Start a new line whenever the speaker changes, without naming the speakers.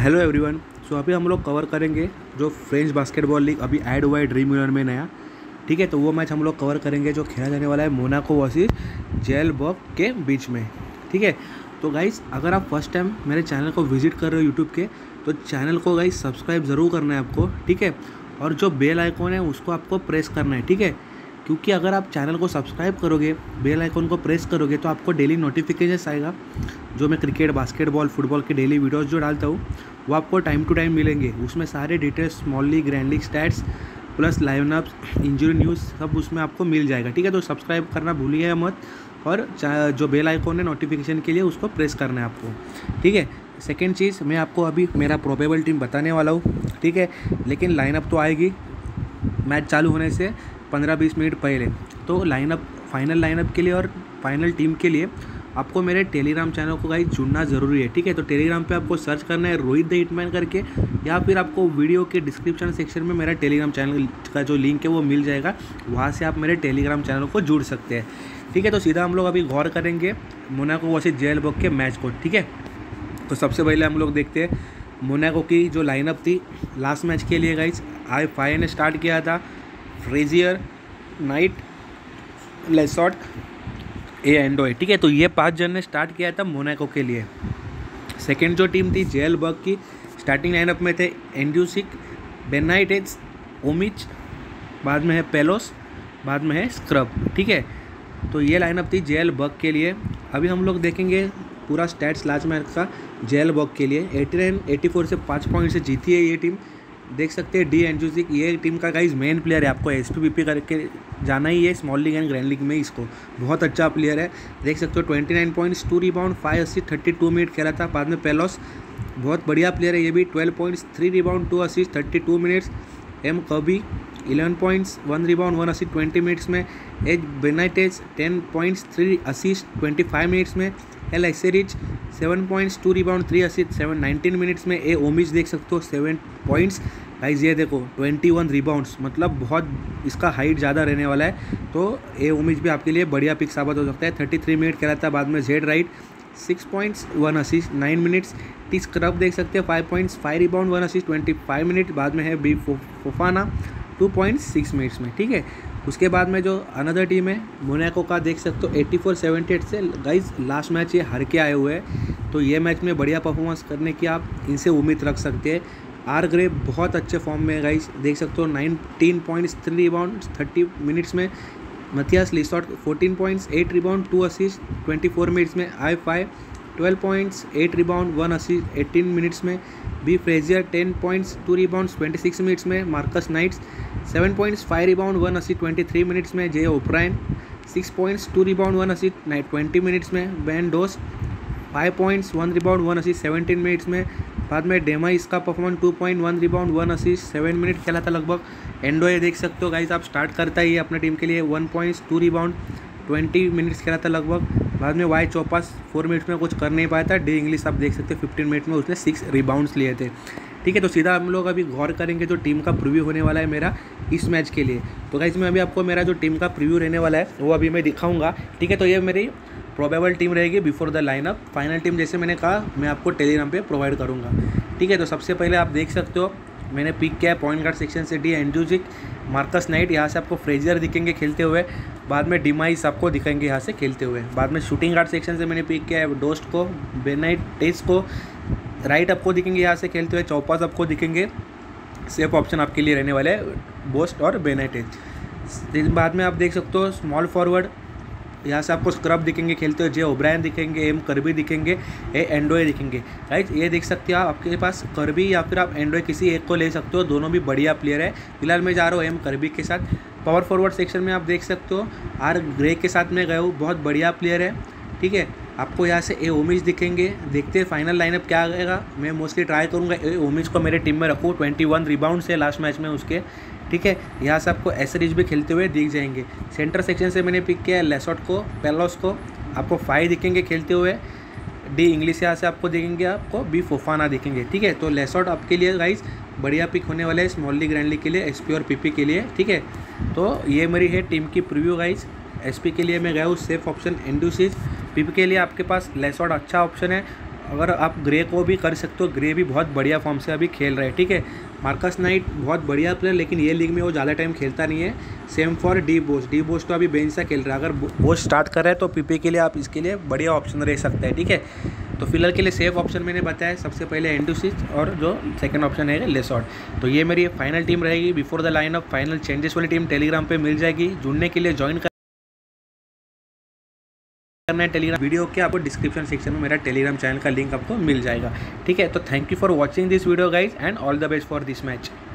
Hello everyone. सो अभी हम लोग कवर करेंगे जो फ्रेंच बास्केटबॉल लीग अभी ऐड हुआ है ड्रीम 11 में नया। ठीक है, तो वो मैच हम लोग कवर करेंगे जो खेला जाने वाला है मोनाको वर्सेस जेलबर्ग के बीच में। ठीक है, तो गाइस अगर आप फर्स्ट टाइम मेरे चैनल को विजिट कर रहे हो यूट्यूब के, तो चैनल को गाइस सब्सक्राइब ज़रूर करना है आपको। ठीक है, और जो बेल आइकॉन है उसको आपको प्रेस करना है। ठीक है, क्योंकि अगर आप चैनल को सब्सक्राइब करोगे, बेल आइकॉन को प्रेस करोगे, तो आपको डेली नोटिफिकेशन आएगा। जो मैं क्रिकेट, बास्केटबॉल, फुटबॉल के डेली वीडियोस जो डालता हूँ वो आपको टाइम टू टाइम मिलेंगे। उसमें सारे details, small league, grand league stats plus lineups, injury news सब उसमें आपको मिल जाएगा। ठीक है, तो सब्सक्राइब करना भूलिएगा मत, और जो बेल आइकॉन है नोटिफिकेशन के लिए उसको प्रेस करना है आपको। ठीक है, सेकेंड चीज़, मैं आपको अभी मेरा प्रोबेबल टीम बताने वाला हूँ। ठीक है, लेकिन लाइनअप तो आएगी मैच चालू होने से 15-20 मिनट पहले। तो लाइनअप, फाइनल लाइनअप के लिए और फाइनल टीम के लिए आपको मेरे टेलीग्राम चैनल को गाइस जुड़ना ज़रूरी है। ठीक है, तो टेलीग्राम पे आपको सर्च करना है रोहित द हिटमैन करके, या फिर आपको वीडियो के डिस्क्रिप्शन सेक्शन में मेरा टेलीग्राम चैनल का जो लिंक है वो मिल जाएगा। वहाँ से आप मेरे टेलीग्राम चैनल को जुड़ सकते हैं। ठीक है, तो सीधा हम लोग अभी गौर करेंगे मोनाको वर्सेस जेलबर्ग के मैच को। ठीक है, तो सबसे पहले हम लोग देखते हैं मोनाको की जो लाइनअप थी लास्ट मैच के लिए गाइस। आई5 ने स्टार्ट किया था, फ्रेजियर, नाइट, लेसॉट, एंडोय। ठीक है, तो ये 5 जन ने स्टार्ट किया था मोनाको के लिए। सेकंड जो टीम थी जेलबर्ग की, स्टार्टिंग लाइनअप में थे एंड्यूसिक, बेनाइटेज, ओमिच, बाद में है पेलोस, बाद में है स्क्रब। ठीक है, तो ये लाइनअप थी जेलबर्ग के लिए। अभी हम लोग देखेंगे पूरा स्टैट्स लास्ट मैच का जेलबर्ग के लिए। 89-84 से 5 पॉइंट से जीती है ये टीम। देख सकते हैं डी एंड्यूसिक, ये टीम का गाइस मेन प्लेयर है। आपको एसपीपीपी करके जाना ही है small league and grand league में। इसको बहुत अच्छा प्लेयर है, देख सकते हो। 29 पॉइंट्स, 2 रिबाउंड, 5 असिस्ट, 32 मिनट खेला था। बाद में पेलोस बहुत बढ़िया प्लेयर है ये भी, 12 points, 3 rebound, 2 assist, 32 minutes. M कबी 11 पॉइंट्स, 1 रिबाउंड, 1 असिस्ट 20 मिनट्स में। एज बेनाइटेज 10 पॉइंट्स, 3 असिस्ट 25 मिनट्स में। एल एसेरिच 7 पॉइंट्स, 2 रिबाउंड, 3 असिस्ट 19 मिनट्स में। ए ओमिच देख सकते हो 7 पॉइंट्स। गाइस ये देखो 21 रिबाउंड्स, मतलब बहुत इसका हाइट ज़्यादा रहने वाला है। तो ए ओमिच भी आपके लिए बढ़िया पिक साबित हो सकता है। 33 मिनट खेला था। बाद में Z Wright 6 points, 1 assist 9 minutes. T स्क्रब देख सकते हैं 5 पॉइंट्स, 5 रिबाउंड, 1 असिस्ट 25 मिनट। बाद में है बी फोफाना 2 पॉइंट्स 6 मिनट्स में। ठीक है, उसके बाद में जो अनदर टीम है मोनाको का, देख सकते हो 84-78 से गाइस लास्ट मैच ये हार के आए हुए हैं। तो ये मैच में बढ़िया परफॉर्मेंस करने की आप इनसे उम्मीद रख सकते हैं। आर ग्रे बहुत अच्छे फॉर्म में है गाइस, देख सकते हो 19 पॉइंट्स, 3 रिबाउंड 30 मिनट्स में। Mathias Lessort 14 points, 8 rebound, 2 assist 24 minutes में। आई5 12 पॉइंट्स, 8 रिबाउंड, 1 असिस्ट 18 मिनट्स में। B Frazier 10 points, 2 rebounds 26 minutes में। Marcus Knights 7 points, 5 rebound, 1 assist 23 minutes में। J O'Brien 6 points, 2 rebound, 1 assist 20 minutes में। बैन डोस 5 points, 1 rebound, 1 assist 17 minutes में। बाद में डेमा, इसका performance 2 point, 1 rebound, 1 assist 7 minute खेला था लगभग। एंडोए देख सकते हो गाइस, आप स्टार्ट करता ही है अपने टीम के लिए, 1 पॉइंट्स, 2 रिबाउंड, 20 मिनट्स खेला था लगभग। बाद में वाई चौपास 4 मिनट्स में कुछ कर नहीं पाया था। डी इंग्लिश आप देख सकते हो 15 मिनट में उसने 6 रिबाउंड्स लिए थे। ठीक है, तो सीधा हम लोग अभी गौर करेंगे जो टीम का प्रीव्यू होने वाला है मेरा इस मैच के लिए। तो गाइस मैं अभी आपको मेरा जो टीम का प्रीव्यू रहने वाला है वो अभी मैं दिखाऊंगा। ठीक है, तो ये मेरी प्रोबेबल टीम रहेगी before the lineup. Final team जैसे मैंने कहा मैं आपको टेलीग्राम पे प्रोवाइड करूँगा। ठीक है, तो सबसे पहले आप देख सकते हो मैंने पिक किया है पॉइंट गार्ड सेक्शन से डी एंड्यूजिक, मार्कस नाइट, यहाँ से आपको फ्रेजियर दिखेंगे खेलते हुए। बाद में डिमाइस आपको दिखेंगे यहाँ से खेलते हुए। बाद में शूटिंग गार्ड सेक्शन से मैंने पिक किया है डोस्ट को, बेनाइटेज को, राइट आपको दिखेंगे यहाँ से खेलते हुए। चौपास आपको दिखेंगे, सेफ ऑप्शन आपके लिए रहने वाले हैं बोस्ट और बेनाइटेज। बाद में आप देख सकते हो स्मॉल फॉरवर्ड, यहाँ से आपको स्क्रब दिखेंगे खेलते हुए। जे ओब्रायन दिखेंगे, एम करबी दिखेंगे, ए एंडोए दिखेंगे। राइट, ये देख सकते हो आप, आपके पास करबी या फिर आप एंडोए किसी एक को ले सकते हो, दोनों भी बढ़िया प्लेयर है। फिलहाल मैं जा रहा हूँ एम करबी के साथ। पावर फॉरवर्ड सेक्शन में आप देख सकते हो आर ग्रे के साथ में गए हूँ, बहुत बढ़िया प्लेयर है। ठीक है, आपको यहाँ से ए ओमिच दिखेंगे। देखते हैं फाइनल लाइनअप क्या आएगा। मैं मोस्टली ट्राई करूँगा ए ओमिच को मेरे टीम में रखूँ, 21 रिबाउंड से लास्ट मैच में उसके। ठीक है, यहाँ से आपको एसरिच भी खेलते हुए दिख जाएंगे। सेंटर सेक्शन से मैंने पिक किया है लेसॉट को, पेलोस को, आपको 5 दिखेंगे खेलते हुए। डी इंग्लिश यहाँ से आपको दिखेंगे, आपको बी फोफाना दिखेंगे। ठीक है, तो लेसॉट आपके लिए गाइस बढ़िया पिक होने वाले हैं स्मॉल लीग, ग्रैंड लीग के लिए, एसपी और पीपी के लिए। ठीक है, तो ये मेरी है टीम की प्रीव्यू गाइस। एसपी के लिए मैं गया हूँ सेफ ऑप्शन एंड्यूसिस, पीपी के लिए आपके पास लेसॉट अच्छा ऑप्शन है, अगर आप ग्रे को भी कर सकते हो, ग्रे भी बहुत बढ़िया फॉर्म से अभी खेल रहे हैं, ठीक है। मार्कस नाइट बहुत बढ़िया प्लेयर, लेकिन ये लीग में वो ज़्यादा टाइम खेलता नहीं है। सेम फॉर डी बोस तो अभी बेंच से खेल रहा है। अगर बोस स्टार्ट कर रहा है तो पीपी के लिए आप इसके लिए बढ़िया ऑप्शन रह सकता है, ठीक है। तो फिलहाल के लिए सेफ ऑप्शन मैंने बताया, सबसे पहले एंडुसिच और जो सेकंड ऑप्शन है लेसॉर्ट। तो ये मेरी फाइनल टीम रहेगी। Before the lineup final changes वाली टीम टेलीग्राम पे मिल जाएगी। जुड़ने के लिए ज्वाइन करना है टेलीग्राम, वीडियो के आपको डिस्क्रिप्शन सेक्शन में मेरा टेलीग्राम चैनल का लिंक आपको मिल जाएगा, ठीक है। तो thank you for watching this video guys and all the best for this match.